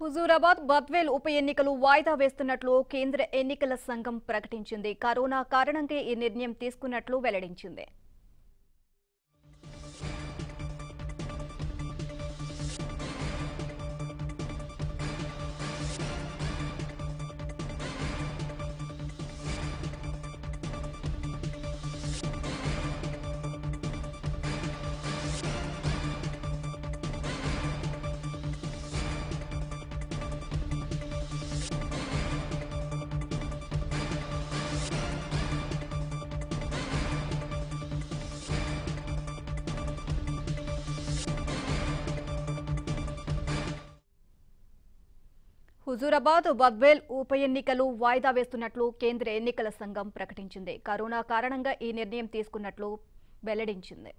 హుజూరాబాద్ బద్వేల్ ఉప ఎన్నికలు వాయిదా వేస్తున్నట్లు కేంద్ర ఎన్నికల సంఘం ప్రకటించింది. కరోనా కారణంగా ఈ నిర్ణయం తీసుకున్నట్లు వెల్లడించింది. హుజూరాబాద్ బద్వేల్ ఉప ఎన్నికలు వాయిదా వేస్తున్నట్లు కేంద్ర ఎన్నికల సంఘం ప్రకటించింది. కరోనా కారణంగా ఈ నిర్ణయం తీసుకున్నట్లు వెల్లడించింది.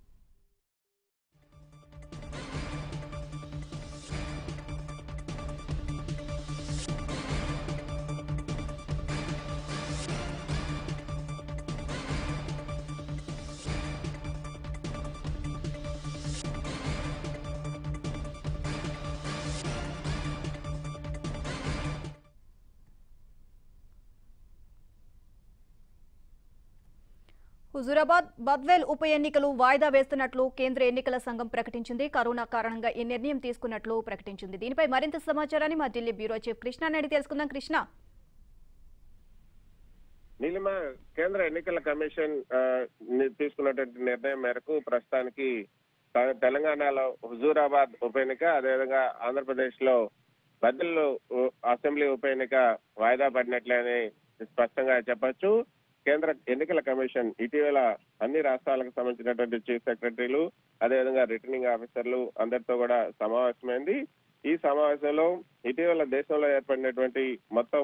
హుజూరాబాద్ బద్వేల్ ఉప ఎన్నికలు వాయిదా వేస్తున్నట్లు కేంద్ర ఎన్నికల సంఘం ప్రకటించింది. కరోనా కారణంగా ఈ నిర్ణయం తీసుకున్నట్లు ప్రకటించింది. దీనిపై మరింత సమాచారాన్ని మా ఢిల్లీ బ్యూరో చీఫ్ కృష్ణ అడిగి తెలుసుకుందాం. కృష్ణ, నీలిమ, కేంద్ర ఎన్నికల కమిషన్ తీసుకున్నటువంటి నిర్ణయం మేరకు ప్రస్తుతానికి తెలంగాణలో హుజూరాబాద్ ఉప ఎన్నిక, అదేవిధంగా ఆంధ్రప్రదేశ్ లో బద్వేల్ అసెంబ్లీ ఉప ఎన్నిక వాయిదా పడినట్లేని స్పష్టంగా చెప్పొచ్చు. కేంద్ర ఎన్నికల కమిషన్ ఇటీవల అన్ని రాష్ట్రాలకు సంబంధించినటువంటి చీఫ్ సెక్రటరీలు, అదేవిధంగా రిటర్నింగ్ ఆఫీసర్లు అందరితో కూడా సమావేశమైంది. ఈ సమావేశంలో ఇటీవల దేశంలో ఏర్పడినటువంటి మొత్తం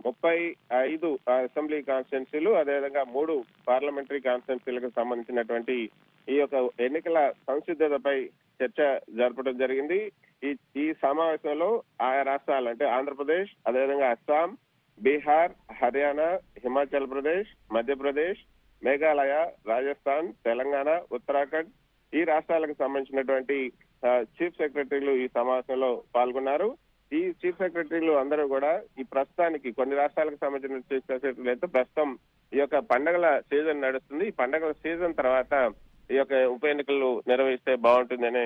35 అసెంబ్లీ కాన్స్టిట్యున్సీలు, అదేవిధంగా 3 పార్లమెంటరీ కాన్స్టిట్యున్సీలకు సంబంధించినటువంటి ఈ యొక్క ఎన్నికల సంసిద్ధతపై చర్చ జరపడం జరిగింది. ఈ సమావేశంలో ఆయా రాష్ట్రాలు అంటే ఆంధ్రప్రదేశ్, అదేవిధంగా అస్సాం, బీహార్, హర్యానా, హిమాచల్ ప్రదేశ్, మధ్యప్రదేశ్, మేఘాలయ, రాజస్థాన్, తెలంగాణ, ఉత్తరాఖండ్ ఈ రాష్ట్రాలకు సంబంధించినటువంటి చీఫ్ సెక్రటరీలు ఈ సమావేశంలో పాల్గొన్నారు. ఈ చీఫ్ సెక్రటరీలు అందరూ కూడా ఈ ప్రస్తుతానికి కొన్ని రాష్ట్రాలకు సంబంధించిన చీఫ్ సెక్రటరీలు అయితే ప్రస్తుతం ఈ యొక్క పండుగల సీజన్ నడుస్తుంది. ఈ పండుగల సీజన్ తర్వాత ఈ యొక్క ఉప ఎన్నికలు నిర్వహిస్తే బాగుంటుందని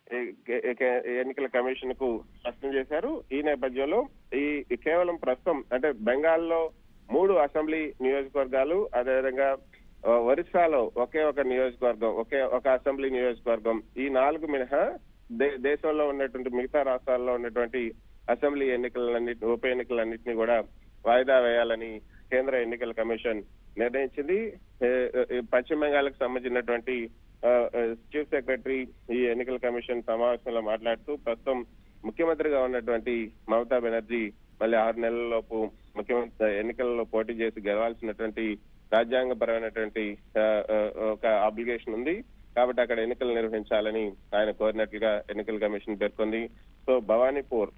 ఎన్నికల కమిషన్ కు స్పష్టం చేశారు. ఈ నేపథ్యంలో ఈ కేవలం ప్రస్తుతం అంటే బెంగాల్లో 3 అసెంబ్లీ నియోజకవర్గాలు, అదేవిధంగా ఒరిస్సాలో ఒకే ఒక నియోజకవర్గం, ఒక అసెంబ్లీ నియోజకవర్గం, ఈ 4 మినహా దేశంలో ఉన్నటువంటి మిగతా రాష్ట్రాల్లో ఉన్నటువంటి అసెంబ్లీ ఉప ఎన్నికలన్నింటినీ కూడా వాయిదా వేయాలని కేంద్ర ఎన్నికల కమిషన్ నిర్ణయించింది. పశ్చిమ బెంగాల్కి సంబంధించినటువంటి చీఫ్ సెక్రటరీ ఈ ఎన్నికల కమిషన్ సమావేశంలో మాట్లాడుతూ ప్రస్తుతం ముఖ్యమంత్రిగా ఉన్నటువంటి మమతా బెనర్జీ మళ్ళీ 6 నెలలలోపు ముఖ్యమంత్రి ఎన్నికల్లో పోటీ చేసి గెలవాల్సినటువంటి రాజ్యాంగపరమైనటువంటి ఒక అబ్లిగేషన్ ఉంది. కాబట్టి అక్కడ ఎన్నికలు నిర్వహించాలని ఆయన కోరినట్లుగా ఎన్నికల కమిషన్ పేర్కొంది. సో భవానీపూర్,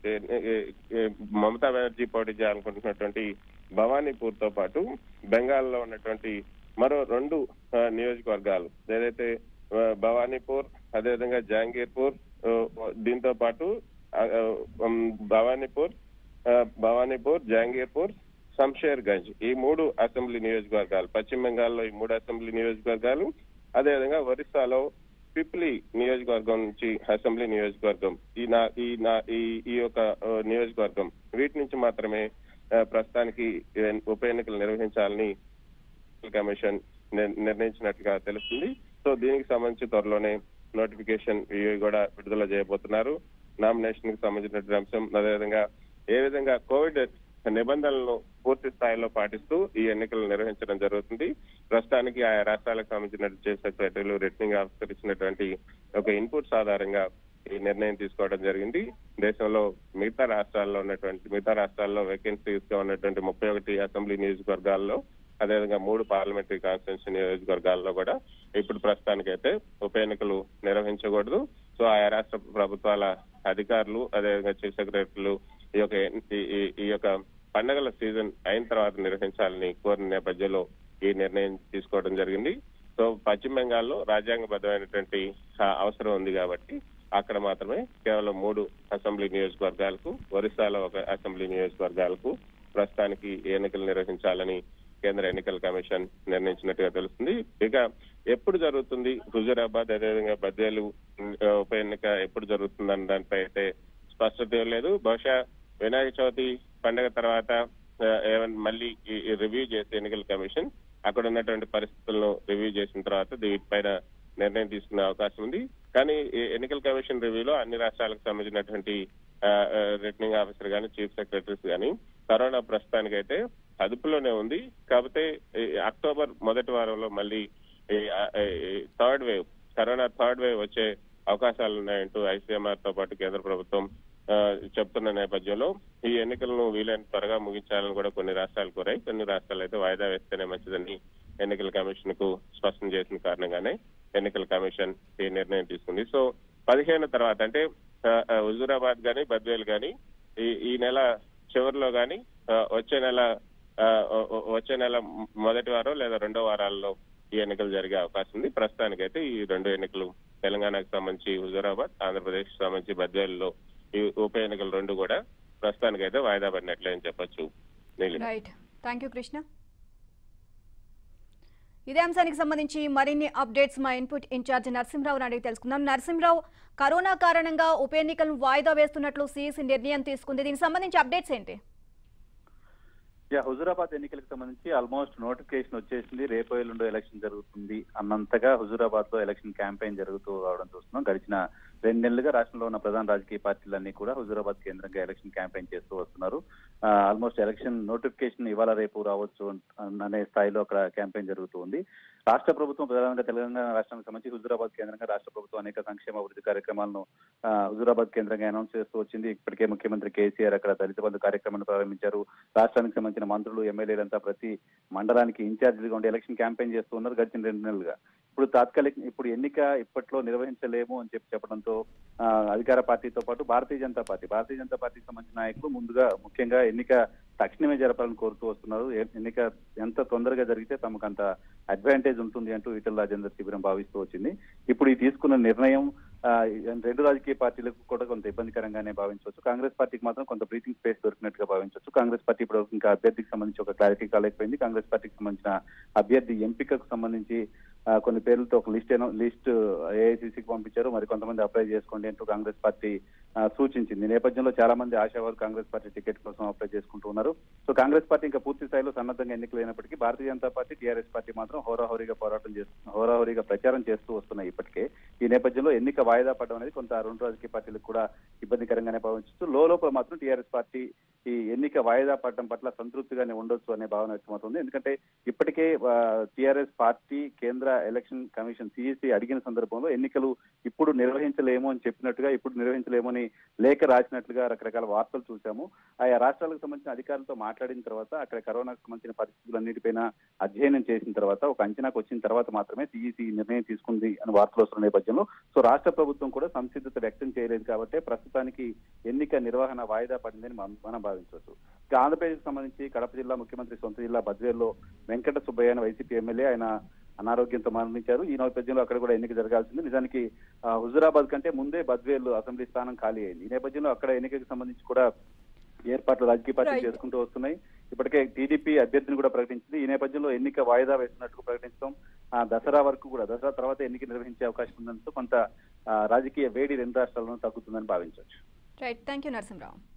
మమతా బెనర్జీ పోటీ చేయాలనుకుంటున్నటువంటి భవానీపూర్ తో పాటు బెంగాల్లో ఉన్నటువంటి మరో 2 నియోజకవర్గాలు ఏదైతే భవానీపూర్, అదేవిధంగా జహాంగీర్పూర్, దీంతో పాటు భవానీపూర్, జహాంగీర్పూర్, శంషేర్ గంజ్ ఈ 3 అసెంబ్లీ నియోజకవర్గాలు, పశ్చిమ బెంగాల్లో ఈ 3 అసెంబ్లీ నియోజకవర్గాలు, అదేవిధంగా ఒరిస్సాలో పిప్లి నియోజకవర్గం నుంచి అసెంబ్లీ నియోజకవర్గం, ఈ యొక్క నియోజకవర్గం వీటి నుంచి మాత్రమే ప్రస్తుతానికి ఉప ఎన్నికలు నిర్వహించాలని కమిషన్ నిర్ణయించినట్లుగా తెలుస్తుంది. సో దీనికి సంబంధించి త్వరలోనే నోటిఫికేషన్ కూడా విడుదల చేయబోతున్నారు. నామినేషన్ కి సంబంధించినటువంటి అంశం, అదేవిధంగా ఏ విధంగా కోవిడ్ నిబంధనలను పూర్తి స్థాయిలో పాటిస్తూ ఈ ఎన్నికలు నిర్వహించడం జరుగుతుంది. ప్రస్తుతానికి ఆయా రాష్ట్రాలకు సంబంధించిన చీఫ్ సెక్రటరీలు, రిటర్నింగ్ ఆఫీసర్ ఇచ్చినటువంటి ఒక ఇన్పుట్స్ ఆధారంగా ఈ నిర్ణయం తీసుకోవడం జరిగింది. దేశంలో మిగతా రాష్ట్రాల్లో వేకెన్సీస్ గా ఉన్నటువంటి 31 అసెంబ్లీ నియోజకవర్గాల్లో, అదేవిధంగా 3 పార్లమెంటరీ కాన్స్టిట్యున్సీ నియోజకవర్గాల్లో కూడా ఇప్పుడు ప్రస్తుతానికైతే ఉప ఎన్నికలు నిర్వహించకూడదు. సో ఆయా రాష్ట్ర ప్రభుత్వాల అధికారులు, అదేవిధంగా చీఫ్ సెక్రటరీలు ఈ యొక్క పండుగల సీజన్ అయిన తర్వాత నిర్వహించాలని కోరిన నేపథ్యంలో ఈ నిర్ణయం తీసుకోవడం జరిగింది. సో పశ్చిమ బెంగాల్లో రాజ్యాంగబద్ధమైనటువంటి అవసరం ఉంది కాబట్టి అక్కడ మాత్రమే కేవలం 3 అసెంబ్లీ నియోజకవర్గాలకు, ఒరిస్సాలో 1 అసెంబ్లీ నియోజకవర్గాలకు ప్రస్తుతానికి ఎన్నికలు నిర్వహించాలని కేంద్ర ఎన్నికల కమిషన్ నిర్ణయించినట్టుగా తెలుస్తుంది. ఇక ఎప్పుడు జరుగుతుంది హుజూరాబాద్ అదేవిధంగా బద్వేలు ఉప ఎన్నిక ఎప్పుడు జరుగుతుందన్న దానిపై అయితే స్పష్టత లేదు. బహుశా వినాయక చవితి పండుగ తర్వాత మళ్ళీ రివ్యూ చేసే ఎన్నికల కమిషన్ అక్కడ ఉన్నటువంటి పరిస్థితులను రివ్యూ చేసిన తర్వాత వీటిపైన నిర్ణయం తీసుకునే అవకాశం ఉంది. కానీ ఎన్నికల కమిషన్ రివ్యూలో అన్ని రాష్ట్రాలకు సంబంధించినటువంటి రిటర్నింగ్ ఆఫీసర్ గానీ, చీఫ్ సెక్రటరీస్ గానీ కరోనా ప్రస్తుతానికైతే అదుపులోనే ఉంది. కాకపోతే అక్టోబర్ మొదటి వారంలో మళ్ళీ కరోనా థర్డ్ వేవ్ వచ్చే అవకాశాలు ఉన్నాయంటూ ఐసీఎంఆర్ తో పాటు కేంద్ర ప్రభుత్వం చెప్తున్న నేపథ్యంలో ఈ ఎన్నికలను వీలైన త్వరగా ముగించాలని కూడా కొన్ని రాష్ట్రాలు కోరాయి. కొన్ని రాష్ట్రాలు అయితే వాయిదా వేస్తేనే మంచిదని ఎన్నికల కమిషన్ కు స్పష్టం చేసిన కారణంగానే ఎన్నికల కమిషన్ ఈ నిర్ణయం తీసుకుంది. సో 15 తర్వాత అంటే హుజూరాబాద్ గానీ, బద్వేల్ గానీ ఈ నెల చివరిలో గానీ వచ్చే నెల మొదటి వారం లేదా 2వ వారాల్లో ఈ ఎన్నికలు జరిగే అవకాశం ఉంది. ప్రస్తుతానికైతే ఈ 2 ఎన్నికలు తెలంగాణకు సంబంధించి హుజూరాబాద్, ఆంధ్రప్రదేశ్ సంబంధించి బద్వేల్లో ఈ ఉప ఎన్నికలు 2 కూడా ప్రస్తుతానికైతే వాయిదా పడినట్లే అని చెప్పొచ్చు. Right, thank you Krishna. ఇదే అంశానికి సంబంధించి మరిన్ని అప్డేట్స్ మా ఇన్పుట్ ఇన్ఛార్జ్ నరసింహరావు అడిగి తెలుసుకుందాం. నరసింహరావు, కరోనా కారణంగా ఉప ఎన్నికలను వాయిదా వేస్తున్నట్లు సీఈసీ నిర్ణయం తీసుకుంది. దీనికి సంబంధించి అప్డేట్స్ ఏంటి? హుజూరాబాద్ ఎన్నికలకు సంబంధించి ఆల్మోస్ట్ నోటిఫికేషన్ వచ్చేసింది. రేపు ఎల్లుండో ఎలక్షన్ జరుగుతుంది అన్నంతగా హుజూరాబాద్ లో ఎలక్షన్ క్యాంపెయిన్ జరుగుతూ రావడం చూస్తున్నాం. గడిచిన 2 నెలలుగా రాష్ట్రంలో ఉన్న ప్రధాన రాజకీయ పార్టీలన్నీ కూడా హుజూరాబాద్ కేంద్రంగా ఎలక్షన్ క్యాంపెయిన్ చేస్తూ వస్తున్నారు. ఆల్మోస్ట్ ఎలక్షన్ నోటిఫికేషన్ ఇవాళ రేపు రావచ్చు అనే స్థాయిలో అక్కడ క్యాంపెయిన్ జరుగుతూ ఉంది. రాష్ట్ర ప్రభుత్వం ప్రధానంగా తెలంగాణ రాష్ట్రానికి సంబంధించి హుజూరాబాద్ కేంద్రంగా రాష్ట్ర ప్రభుత్వం అనేక సంక్షేమ అభివృద్ధి కార్యక్రమాలను హుజూరాబాద్ కేంద్రంగా అనౌన్స్ చేస్తూ వచ్చింది. ఇప్పటికే ముఖ్యమంత్రి కేసీఆర్ అక్కడ దళిత బంధు కార్యక్రమాన్ని ప్రారంభించారు. రాష్ట్రానికి సంబంధించిన మంత్రులు, ఎమ్మెల్యేలంతా ప్రతి మండలానికి ఇన్ఛార్జిగా ఉండి ఎలక్షన్ క్యాంపెయిన్ చేస్తూ ఉన్నారు గడిచిన 2 నెలలుగా. ఇప్పుడు ఎన్నిక ఇప్పట్లో నిర్వహించలేము అని చెప్పడంతో అధికార పార్టీతో పాటు భారతీయ జనతా పార్టీకి సంబంధించిన నాయకులు ముఖ్యంగా ఎన్నిక తక్షణమే జరపాలని కోరుతూ వస్తున్నారు. ఎన్నిక ఎంత తొందరగా జరిగితే తమకు అంత అడ్వాంటేజ్ ఉంటుంది అంటూ ఈటెల రాజేందర్ శిబిరం భావిస్తూ వచ్చింది. ఇప్పుడు ఈ తీసుకున్న నిర్ణయం 2 రాజకీయ పార్టీలకు కూడా కొంత ఇబ్బందికరంగానే భావించవచ్చు. కాంగ్రెస్ పార్టీకి మాత్రం కొంత బ్రీతింగ్ స్పేస్ దొరికినట్టుగా భావించవచ్చు. కాంగ్రెస్ పార్టీ ఇప్పుడు ఇంకా అభ్యర్థికి సంబంధించి ఒక క్లారిటీ కాలేకపోయింది. కాంగ్రెస్ పార్టీకి సంబంధించిన అభ్యర్థి ఎంపికకు సంబంధించి కొన్ని పేర్లతో ఒక లిస్ట్ ఏఐసీసీకి పంపించారు. మరి కొంతమంది అప్లై చేసుకోండి అంటూ కాంగ్రెస్ పార్టీ సూచించింది. నేపథ్యంలో చాలా మంది ఆశావారు కాంగ్రెస్ పార్టీ టికెట్ కోసం అప్లై చేసుకుంటూ ఉన్నారు. సో కాంగ్రెస్ పార్టీ ఇంకా పూర్తి స్థాయిలో సన్నద్ధంగా ఎన్నికలైనప్పటికీ Bharatiya Janata party, TRS party మాత్రం హోరాహోరీగా ప్రచారం చేస్తూ వస్తున్నాయి ఇప్పటికే. ఈ నేపథ్యంలో ఎన్నిక వాయిదా పడడం అనేది కొంత 2 రాజకీయ పార్టీలకు కూడా ఇబ్బందికరంగానే భావించవచ్చు. లోపల మాత్రం టీఆర్ఎస్ పార్టీ ఈ ఎన్నిక వాయిదా పడడం పట్ల సంతృప్తిగానే ఉండొచ్చు అనే భావన వ్యక్తమవుతుంది. ఎందుకంటే ఇప్పటికే టీఆర్ఎస్ పార్టీ కేంద్ర ఎలక్షన్ కమిషన్ సీఈసీ అడిగిన సందర్భంలో ఎన్నికలు ఇప్పుడు నిర్వహించలేము అని చెప్పినట్టుగా, ఇప్పుడు నిర్వహించలేమని లేఖ రాసినట్లుగా రకరకాల వార్తలు చూసాము. ఆయా రాష్ట్రాలకు సంబంధించిన అధికారులతో మాట్లాడిన తర్వాత అక్కడ కరోనాకు సంబంధించిన పరిస్థితులన్నిటిపైన అధ్యయనం చేసిన తర్వాత ఒక అంచనాకు వచ్చిన తర్వాత మాత్రమే సీఈసీ నిర్ణయం తీసుకుంది అని వార్తలు వస్తున్న నేపథ్యంలో సో రాష్ట్ర ప్రభుత్వం కూడా సంసిద్ధత వ్యక్తం చేయలేదు కాబట్టి ప్రస్తుతానికి ఎన్నిక నిర్వహణ వాయిదా పడిందని మనం భావించవచ్చు. ఇక ఆంధ్రప్రదేశ్ సంబంధించి కడప జిల్లా ముఖ్యమంత్రి సొంత జిల్లా బద్వేల్లో వెంకట సుబ్బయ్య వైసీపీ ఎమ్మెల్యే ఆయన అనారోగ్యంతో మరణించారు. ఈ నేపథ్యంలో అక్కడ కూడా ఎన్నిక జరగాల్సింది. నిజానికి హుజూరాబాద్ కంటే ముందే బద్వేలు అసెంబ్లీ స్థానం ఖాళీ అయింది. ఈ నేపథ్యంలో అక్కడ ఎన్నికకు సంబంధించి కూడా ఏర్పాట్లు రాజకీయ పార్టీలు చేసుకుంటూ వస్తున్నాయి. ఇప్పటికే టీడీపీ అభ్యర్థిని కూడా ప్రకటించింది. ఈ నేపథ్యంలో ఎన్నిక వాయిదా వేస్తున్నట్టు ప్రకటించడం దసరా వరకు కూడా, దసరా తర్వాత ఎన్నిక నిర్వహించే అవకాశం ఉన్నందుకు కొంత రాజకీయ వేడి 2 రాష్ట్రాలను తగ్గుతుందని భావించవచ్చు. Right, thank you Narasimharao.